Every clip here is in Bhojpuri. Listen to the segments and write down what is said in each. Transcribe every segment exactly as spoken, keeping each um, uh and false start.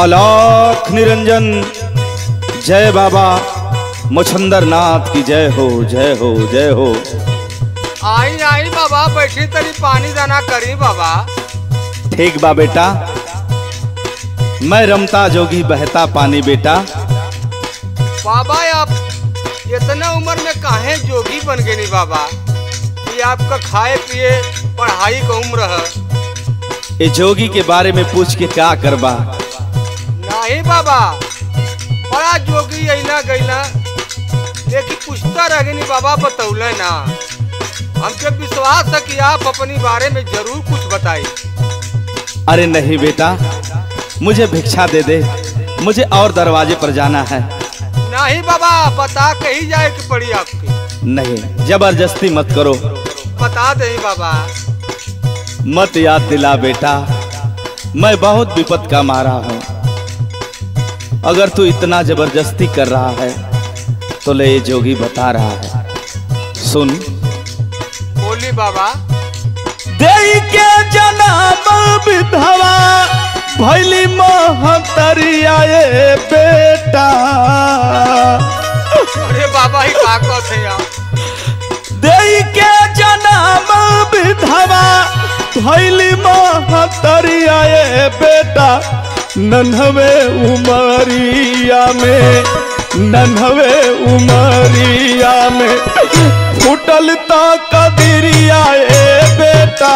आलाख निरंजन जय बाबा मुछंदर नाथ की जय हो जय हो जय हो। आई आई बाबा बैठी तरी पानी दाना करी बाबा। ठीक बा बेटा, मैं रमता जोगी बहता पानी बेटा। बाबा आप इतना उम्र में काहे जोगी बन गए नहीं बाबा? ये आपका खाए पिए पढ़ाई का उम्र है। ये जोगी के बारे में पूछ के क्या करबा? नहीं बाबा, बड़ा जोगी अइला गइला लेकिन पूछता रह गई बाबा, बतौले ना। हमके विश्वास है कि आप अपनी बारे में जरूर कुछ बताइए। अरे नहीं बेटा, मुझे भिक्षा दे दे, मुझे और दरवाजे पर जाना है। नहीं बाबा, बता कहीं जाए कि पड़ी आपकी। नहीं, जबरदस्ती मत करो। बता दे बाबा। मत याद दिला बेटा, मैं बहुत विपद का मारा हूँ। अगर तू इतना जबरदस्ती कर रहा है तो ले ये जोगी बता रहा है, सुन। बोली बाबा। देई के जन्म विधवा भैली महतरिया ये बेटा। अरे बाबा ही का कहते हैं? देई के जन्म विधवा भैली महतरिया ये बेटा। नन्हवे उमरिया में नन्हवे उमरिया में फुटल ता कदरिया ये बेटा।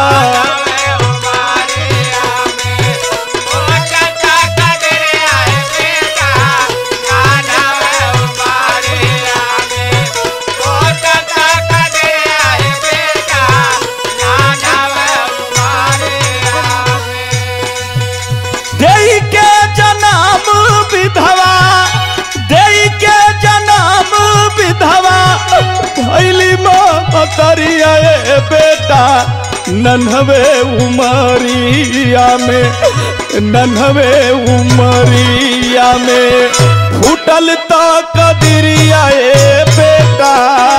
करिया ये बेटा नन्हवे उमरिया में नन्हवे उमरिया में फुटल ता कदरिया ये बेटा।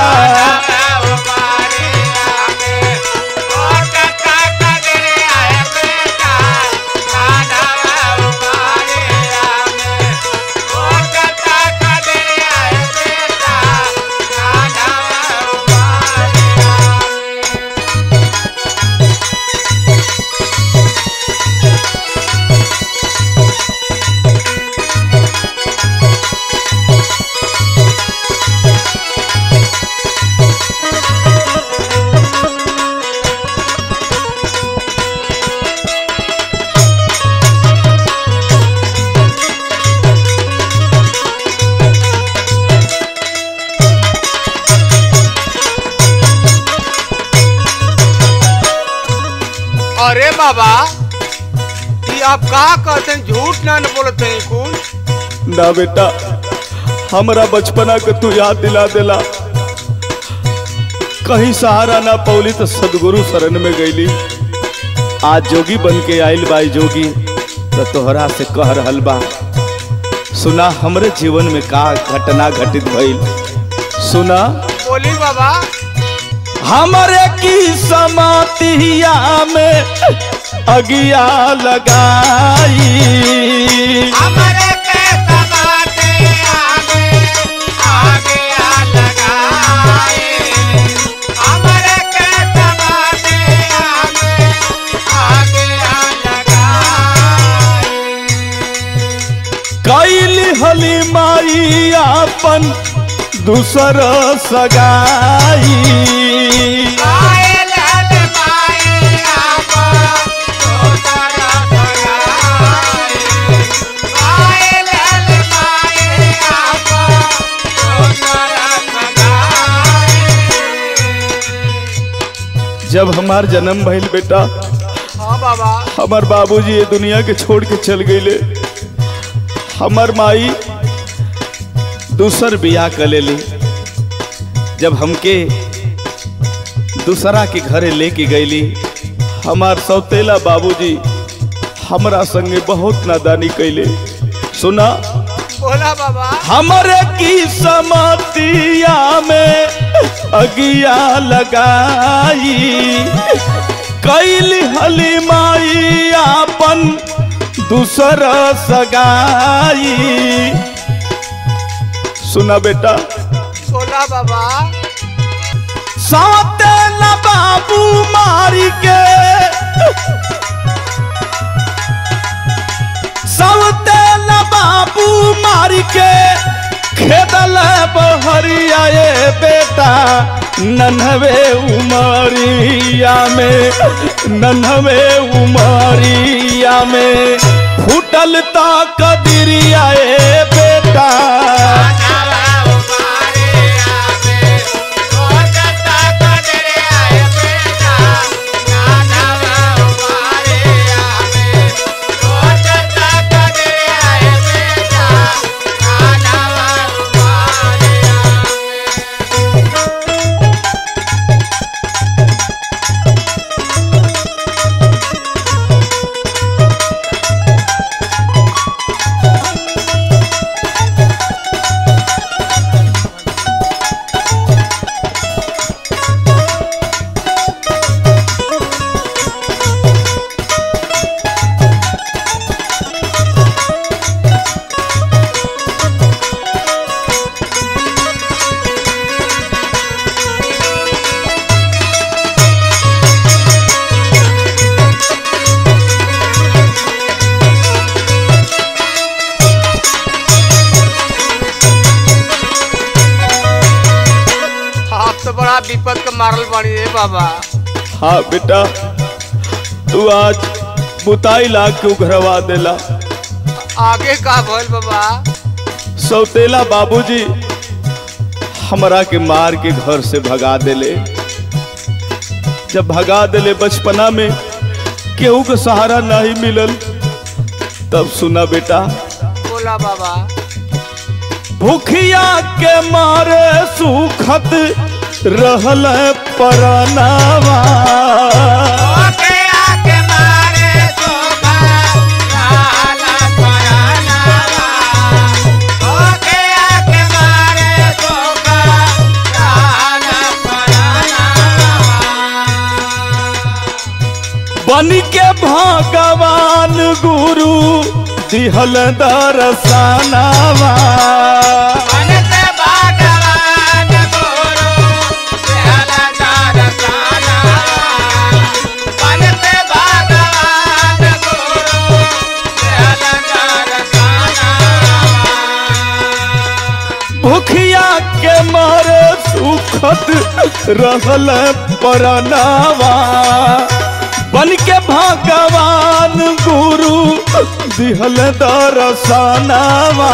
अरे बाबा, कि आप का कहते हैं? झूठ ना न बोलते हैं कुछ। ना बेटा, हमारा बचपना के तू याद दिला देला। कहीं सहारा ना पौली तो सदगुरु शरण में गईली। आज जोगी बन के आइल बाई जोगी तो तोहरा से कह रहल बा। सुना हमरे जीवन में का घटना घटित भइल, सुना। बोली बाबा। हमारे की समातिया में अगिया लगाई। हमारे के समातिया में अगिया लगाई। हमारे के समातिया में अगिया लगाई। कैली हली माई अपन दूसर सगाई। जब हमार जन्म भइल बेटा, हाँ बाबा, हमार बाबूजी ये दुनिया के छोड़ के चल गईले। हमार माई दूसर बियाह कर लेली। जब हमके दूसरा के घरे लेके गईली, हमार सौतेला बाबूजी हमरा संगे बहुत नादानी कैले। सुना। बोला बाबा। हमारे की समतिया में अगिया लगाई। कैली हली माई अपन दूसरा सगाई। सुना बेटा, बोला बाबा। साते न बाबू मारी के, साते न बाबू मारी के खेदल बहरिया ये बेटा नन्हवे उमरिया में, नन्हवे उमरिया में फूटल ता कदरिया ये बेटा। बड़ा विपद का मारल बाड़ी है बाबा। हाँ बेटा, तू आज बुताई लाग के उघरवा देला। आगे का भइल बाबा? सौतेला बाबूजी हमरा के मार के घर से भगा देले। जब भगा देले बचपना में केहू के सहारा नहीं मिलल, तब सुना बेटा। बोला बाबा। भूखिया के मारे सुखत रहल परनावा, बन के भगवान गुरु दिहल दरसनावा। भूखिया के मारे सुखत रहल परनावा, बन के भगवान गुरु दिहल दरसनावा।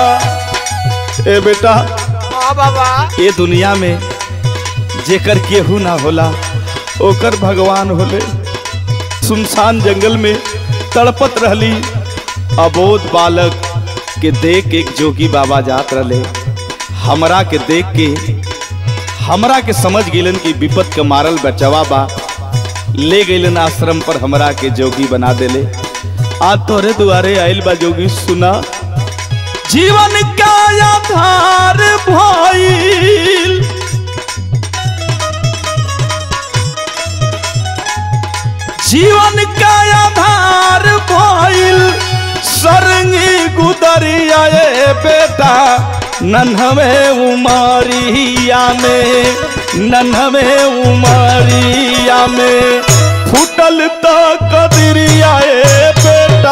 ए बेटा। हाँ बाबा। ये दुनिया में जेकर केहू ना होला ओकर भगवान होले। सुनसान जंगल में तड़पत रहली अबोध बालक के देख एक जोगी बाबा जात रहे। हमरा के देख के हमरा के समझ गेलन कि विपत के मारल बचवा बा, ले गईलन आश्रम पर हमरा के जोगी बना देले। आज तोरे दुआरे आइल बा जोगी। सुना, जीवन का आधार भइल, जीवन का आधार भइल सरंगी गुदरिया ये बेटा नन्हवे उमरिया में, नन्हवे उमरिया में फूटल तो कदरिया ये बेटा।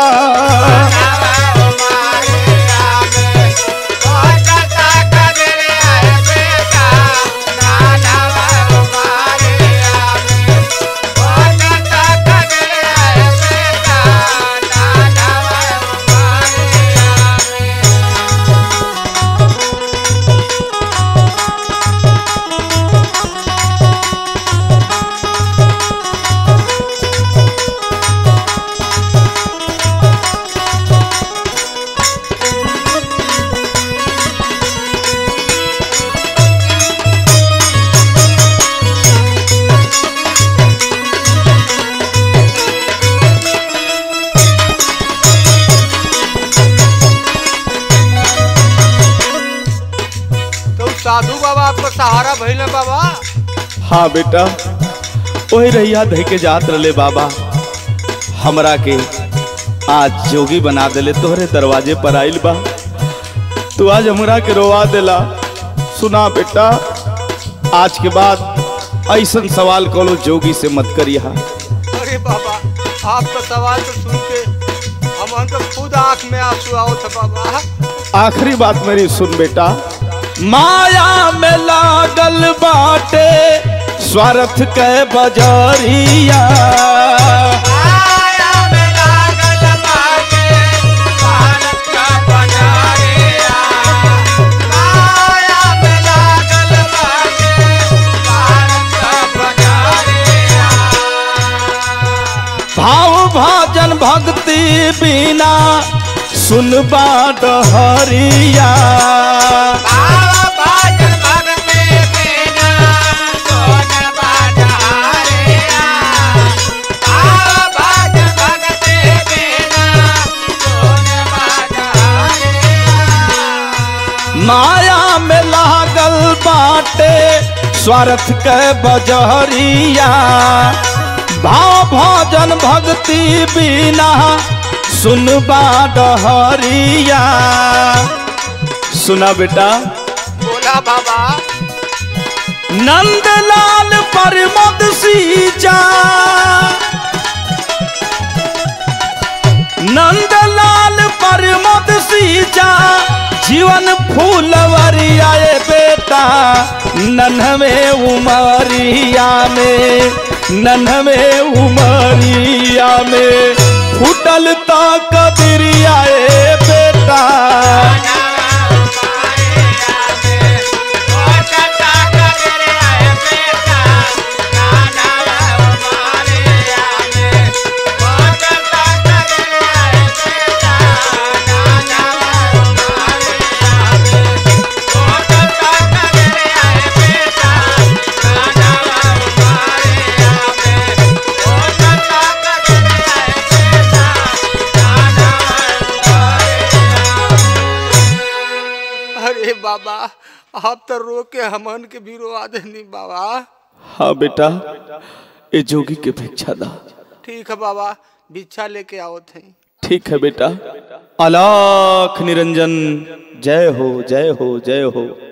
साधु बाबा आपका सहारा भइल ना बाबा? हाँ बेटा, वही रहिया धै के जात रले बाबा। हमरा के आज जोगी बना देले तोहरे दरवाजे पर आइल बा। तू आज हमरा के रोवा देला। सुना बेटा, आज के बाद ऐसा सवाल कोनो जोगी से मत करिया। अरे बाबा, आपका सवाल तो सुन के हम तो खुद आंख में आंसू आओ था बाबा। आखिरी बात मेरी सुन बेटा, माया में लागल बाटे स्वार्थ के बजरिया। माया में लागल बाटे स्वार्थ का बजरिया। माया में लागल बाटे स्वार्थ का बजरिया। भाव भजन भक्ति बिना सुनबा डहरिया। माया में लागल बाटे स्वार्थ के बजरिया। भाव भजन भक्ति बिना सुनबा डहरिया। सुना बेटा, बोला बाबा। नंदलाल परमद सीजा, नंदलाल परमद सीजा, जीवन फूलवरिया बेटा। नन्हवे उमरिया में, नन्हवे उमरिया में फूटल ता कबरिया बेटा। बाबा, आप तो रो के हमन के भी रोवा देनी बाबा। हाँ बेटा, ये जोगी के भिक्षा दा। ठीक है बाबा, भिक्षा लेके आओ थे। ठीक है बेटा। अलख निरंजन, जय हो जय हो जय हो।